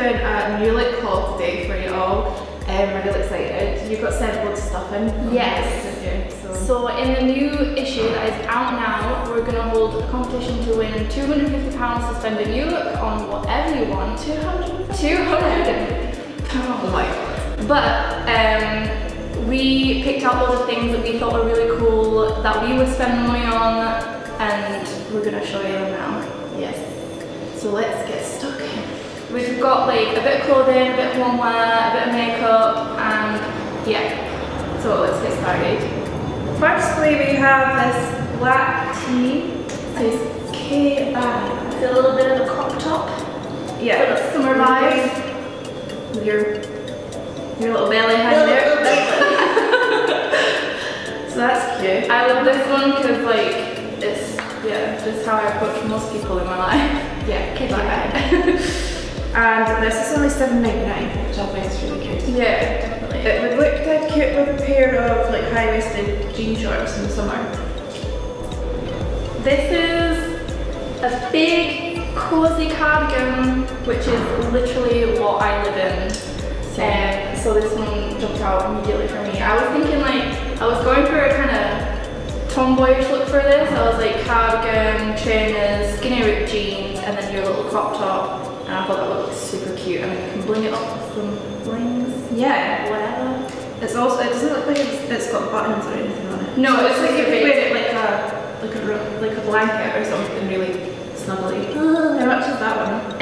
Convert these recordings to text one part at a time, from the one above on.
doing a New Look haul today for you all. I'm really excited. You got sent loads of stuff in. Yes. So in the new issue that is out now, we're going to hold a competition to win £250 to spend at New Look on whatever you want. 250 Oh my god. But we picked out loads of things that we thought were really cool that we would spend money on, and we're going to show you them now. Yes. So let's get stuck in. We've got like a bit of clothing, a bit of homeware, a bit of makeup, and yeah. So let's get started. Firstly, we have this black tee. It says KI. It's a little bit of a crop top. Yeah. For the summer vibes. With your little belly hand there. So that's cute. I love this one because like it's just how I approach most people in my life. Yeah, Kick your head. And this is only $7.99, which I think is really cute. Yeah, definitely. It would look dead cute with a pair of like high-waisted jean shorts in the summer. This is a big cozy cardigan, which is literally what I live in. So this one jumped out immediately for me. I was thinking like, I was going for a kind of tomboyish look for this. I was like cardigan, trainers, skinny ripped jeans, and then your little crop top. And I thought that looked super cute, and then you can bling it up with some blings. Yeah. Whatever. It doesn't look like it's got buttons or anything on it. No, it's like you a could big, wear it like a blanket or something really snuggly. How much is that one?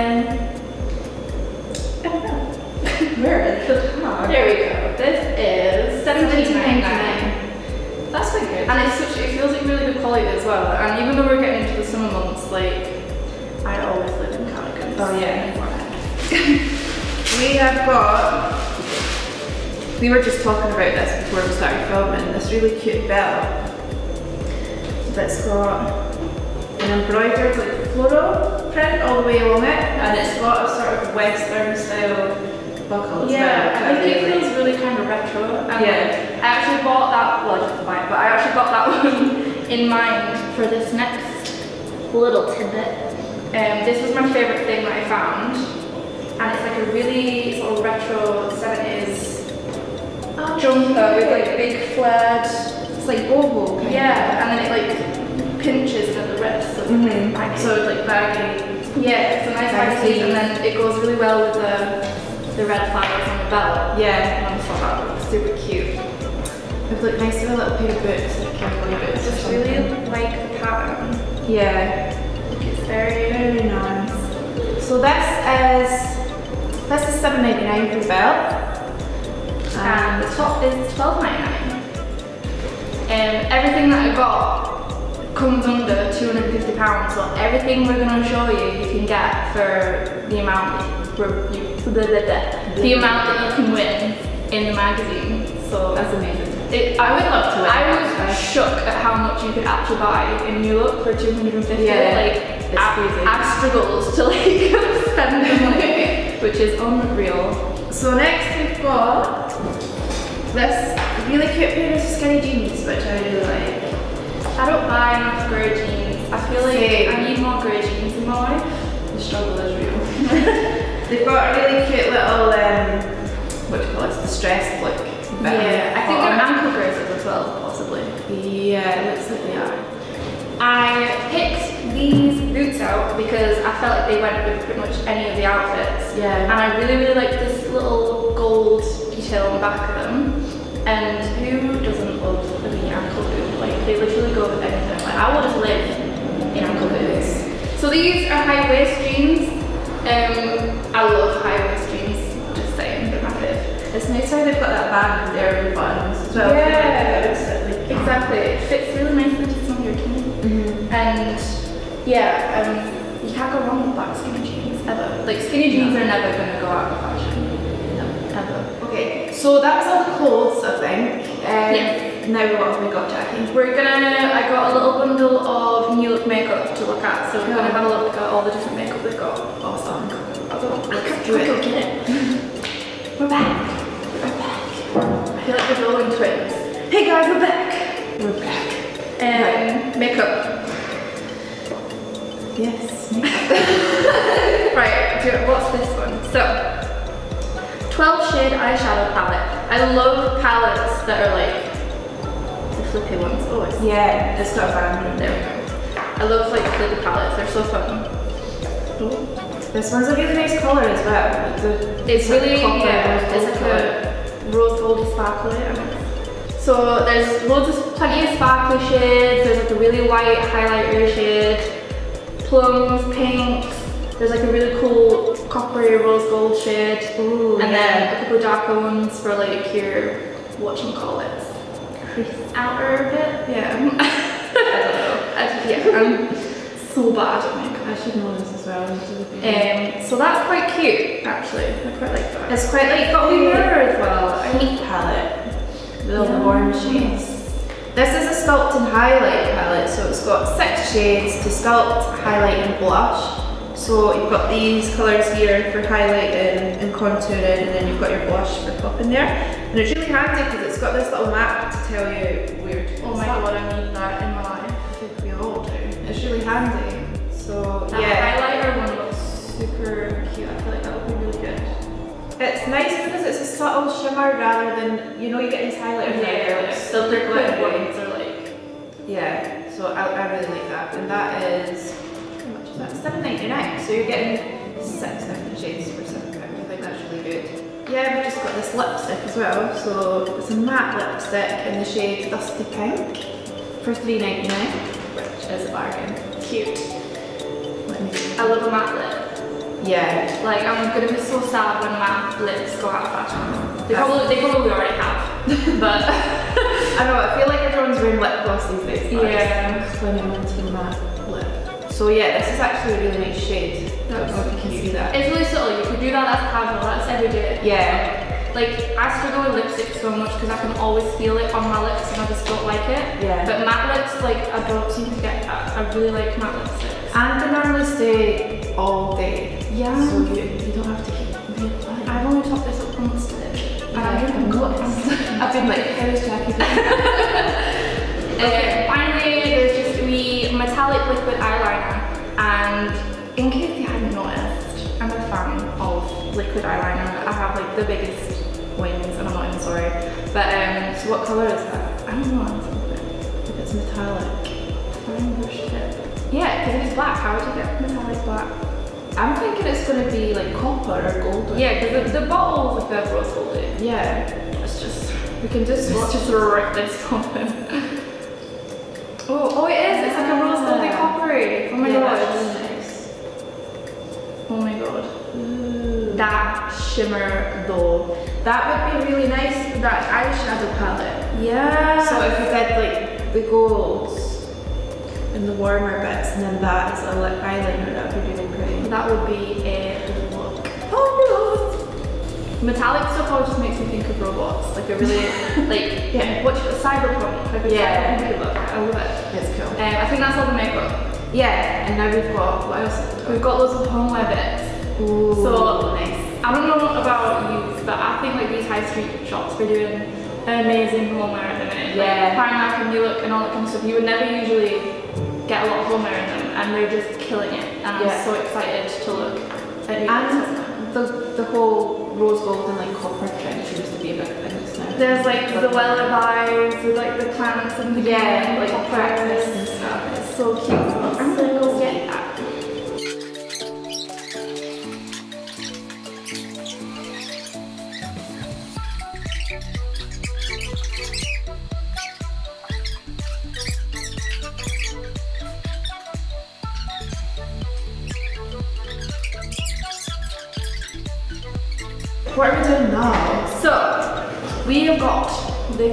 I don't know. Where is the tag? There we go. This is $17.99. That's quite good. And it feels like really good quality as well. And even though we're getting into the summer months, like I always live in cardigans. Oh yeah. We were just talking about this before we started filming, this really cute belt that's got an embroidered like floral print all the way along it, and it's got a sort of western style buckle as well. I think it feels really kind of retro. And yeah. I actually bought that, well I didn't buy it, but I actually got that one in mind for this next little tidbit. This was my favourite thing that I found, and it's like a really sort of retro 70s jumper with like big flared, it's like boho kind of. and then it like pinches at the wrist, so it's baggy. So it's like baggy. Yeah, it's a nice baggy, and then it goes really well with the red flowers on the belt. Yeah. And I just thought that looked super cute. It would look nice with a little pair of boots, like cowboy boots. I just really like the pattern. Yeah. It's very, very nice. So this is $7.99 for the belt. And the top is $12.99. Everything that I got comes under £250, so everything we're going to show you, you can get for the amount that you can win in the magazine. So that's amazing. I would love to win. I was shook at how much you could actually buy in New Look for $250. Yeah, like I struggled to like spend the money, which is unreal. So next we've got this really cute pair of skinny jeans, which I really like. I don't buy enough grey jeans. I feel like I need more grey jeans in my life. The struggle is real. They've got a really cute little, what do you call it, distressed look. Yeah, I think they're ankle braces as well, possibly. Yeah, it looks like they are. I picked these boots out because I felt like they went with pretty much any of the outfits. Yeah. And I really, really like this little gold detail on the back of them. And who doesn't love a wee ankle boot? Like, they literally go with anything. Like, I would just live in ankle boots. So these are high waist jeans. I love high waist jeans, just saying, they're my fave. It's nice how they've got that band there with the buttons as well. Yeah, exactly. It fits really nicely to some of your jeans. And yeah, you can't go wrong with black skinny jeans, ever. Like, skinny jeans are never going to go out of fashion. No, ever. Okay, so that's all the clothes, I think. Yes. Now what have we got, Jackie? I got a little bundle of New Look makeup to look at, so we're going to have a look at all the different makeup we've got. Awesome. I'll go get it. We're back. I feel like we're rolling twins. Hey guys, we're back. We're back. Makeup. Yes. Right, what's this one? So, 12 shade eyeshadow palette. I love palettes that are like the flippy ones. Oh, it's Yeah, it's got a band. there we go. I love like flippy palettes. They're so fun. Oh. This one's a really nice colour as well. It's really, copper, yeah, rose it's gold like a rose goldy sparkly. So there's plenty of sparkly shades. There's like a really white highlighter shade, plums, pinks. There's like a really cool coppery rose gold shade. Ooh, and then a couple of darker ones for like your, whatchamacallits, outer bit? Yeah. I don't know. I'm so bad at makeup. I should know this as well. So that's quite cute, actually. I quite like that. It's quite like got a wee mirror as well. I need palette with all the warm shades. This is a sculpt and highlight palette, so it's got 6 shades to sculpt, highlight and blush. So you've got these colours here for highlighting and contouring, and then you've got your blush for popping there. And it's really handy because it's got this little map to tell you where to. Oh my god, I need that in my life. I think we all do. It's really handy. So That yeah, highlighter one looks super cute. I feel like that would be really good. it's nice because it's a subtle shimmer rather than, you know, you get these highlighters out there, like the liquid ones are like. yeah. So I really like that, and that is how much is that? £7.99. So you're getting 6 different shades for £7. I think that's really good. Yeah, we've just got this lipstick as well. So it's a matte lipstick in the shade Dusty Pink for £3.99, which is a bargain. Cute. Let me see. I love a matte lip. Yeah. Like, I'm gonna be so sad when matte lips go out of fashion. They probably already have, but I know, I feel like everyone's wearing lip gloss these days. But Yeah. I'm clinging onto matte lip. So yeah, this is actually a really nice shade. I don't know if you can see that. it's really subtle. You could do that as casual. That's everyday. Yeah. Like, I struggle with lipstick so much because I can always feel it on my lips and I just don't like it. Yeah. But matte lips, like, I don't seem to get that. I really like matte lipsticks. And they normally stay all day. Yeah. So you don't have to keep reapplying. I've only topped this up once today. And I'm drinking water. I've been like, how is Jackie doing? Finally, there's just a wee metallic liquid eyeliner. And in case you hadn't noticed, I'm a fan of liquid eyeliner. I have like the biggest wings, and I'm not even sorry. But So what colour is that? I don't know. If it's metallic. Yeah, because if it's black, how would you get metallic black? I'm thinking it's going to be like copper or gold. Yeah, because the bottle's like a rose golden. Yeah. It's just, We can just let's just rip this open. Oh, it is. It's like a rose golden coppery. Oh my Yeah, god. that's really nice. Oh my god. Ooh. That shimmer though. That would be really nice for that eyeshadow palette. Yeah. So if you did like the golds and the warmer bits, and then that is a lip eyeliner, that would be really pretty. that would be a look. Oh Metallic stuff always just makes me think of robots. Like a really, like, Yeah. what cyberpunk. Like a Yeah. cyberpunk look. I love it. no! It's cool. I think that's all the makeup. Yeah, and now we've got, what else? We've got loads of homeware bits. Ooh, So nice. I don't know about you, but I think like these high street shops are doing amazing homeware at the minute. Yeah. Like Primark and New Look and all that kind of stuff. You would never usually get a lot of homeware in them, and they're just killing it. And Yeah. I'm so excited to look at new And bits. the whole rose gold and like copper trend seems to be a big thing now. There's like the lullabies with like the plants and the Yeah, green like poppers. cactus and stuff. It's so cute. I'm gonna go get that. What are we doing now? So, we have got the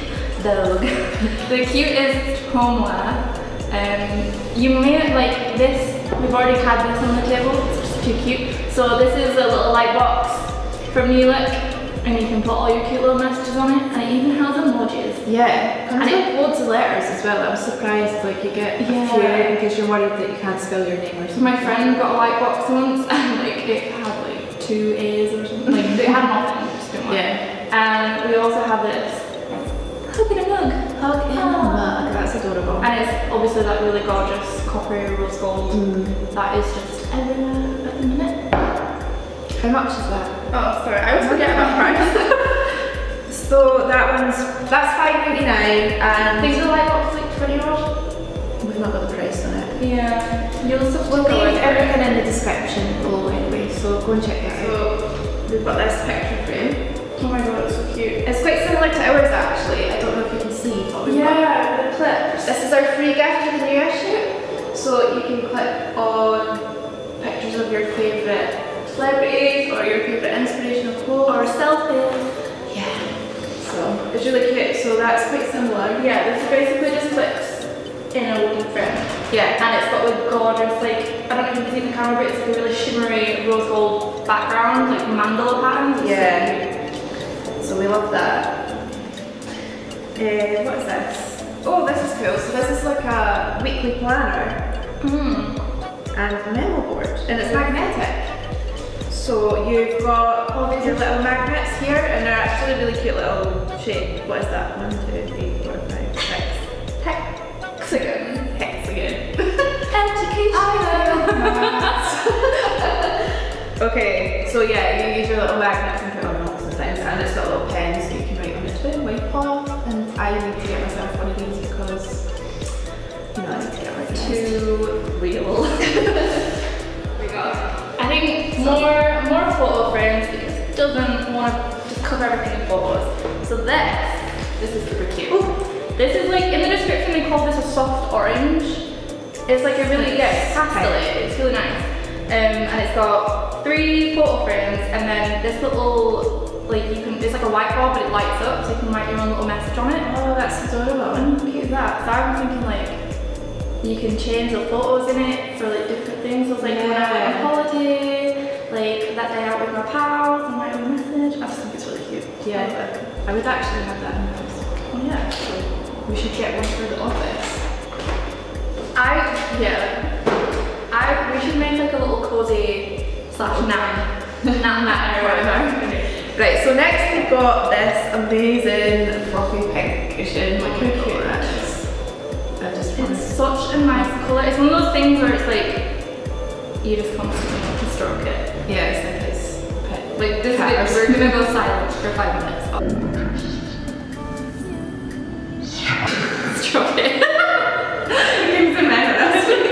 cutest homeware. You may like this. We've already had this on the table. It's just too cute. So this is a little light box from New Look, and you can put all your cute little messages on it, and it even has emojis. Yeah, comes And with loads of letters as well. I was surprised, like you get a Yeah. few because you're worried that you can't spell your name or So something. my friend got a light box once, and like it had like 2 A's or something. Like it had nothing. It just didn't work. Yeah. And we also have this hug in a mug. Hug in a Oh. mug. That's adorable. And it's obviously that really gorgeous coppery rose gold Mm. that is just everywhere at the minute. How much is that? Oh, sorry, I always forget about price. So that's $5.99 and Things are like up to like 20 odd. we've not got the price on it. Yeah, you'll just We'll leave everything in the description below anyway, so go and check it out. So We've got this picture frame. oh my god, it's so cute. It's quite similar to ours actually. I don't know if you can see, but we've got Yeah, the clips. this is our free gift for the new issue. So you can click on pictures of your favourite celebrities or your favourite inspirational quote. Or selfies. Yeah. So it's really cute. So that's quite similar. Yeah, this basically just clips in a wooden frame. Yeah. And it's got like gorgeous, like, I don't know if you can see in the camera, but it's like a really shimmery rose gold background, like mandala patterns. It's Yeah. so cute. So we love that. What is this? Oh, this is cool. So this is like a weekly planner and a memo board, and it's magnetic. So you've got all these little magnets here, and they're actually really cute little shape. What is that? 1, 2, 3, 4, 5, 6. Hexagon. Hexagon. Education. Okay, so yeah, you use your little magnets and put on notes and things, and it's got little pens so you can write on it too, wipe off. And I need to get myself one of these because, you know, I need to get like Too real. I think more photo frames because it doesn't want to just cover everything in photos. So this is super cute. Ooh. This is like, in the description they call this a soft orange. It's like a really, yeah, it's pastel. It's really nice. And it's got 3 photo frames and then this little, like you can, it's like a whiteboard but it lights up so you can write your own little message on it. Oh, that's adorable. How cute is that? So I'm thinking like, you can change the photos in it for like different things. So it's like when I went on holiday, like that day out with my pals and write a message. I just think it's really cute. Yeah, I would actually have that in my house. Oh yeah. So we should get one for the office. We should make like a little cozy / nap area or whatever. Right, so next we've got this amazing fluffy pink cushion. Look how cute that is. I just want It's such a nice colour. It's one of those things where it's like, you just constantly want to stroke it. yeah, it's like this pet. Like this is it, we're gonna go silent for 5 minutes. Stroke it. Things in there, that's really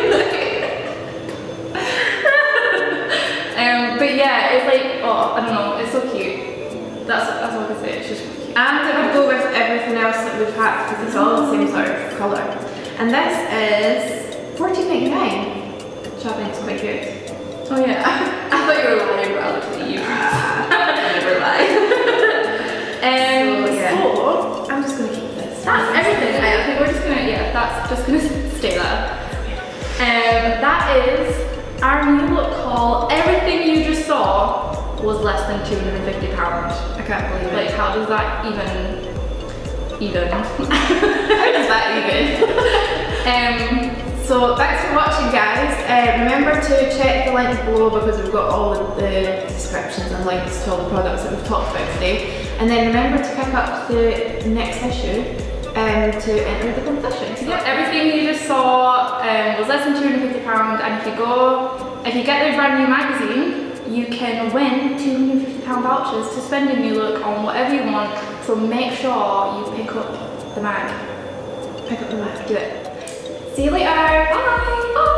But yeah, it's like, oh, I don't know, it's so cute. That's all I can say, it's just cute. And it would go with everything else that we've had because it's all the same sort of colour. And this is $14.99, which I think is quite good. Oh yeah, I thought you were lying, but I looked at you. I never lie. So I'm just going to keep this. that's everything. I think we're just gonna, yeah, that's just gonna stay there. That is our new look haul. Everything you just saw was less than £250. I can't believe it. Like, how does that even? How does that even? So thanks for watching, guys. Remember to check the link below because we've got all of the descriptions and links to all the products that we've talked about today. And then remember to pick up the next issue to enter the competition. So everything you just saw was less than £250, and if you get their brand new magazine, you can win £250 vouchers to spend a new look on whatever you want. So make sure you pick up the mag. Pick up the mag. Do it. See you later. Bye. Bye.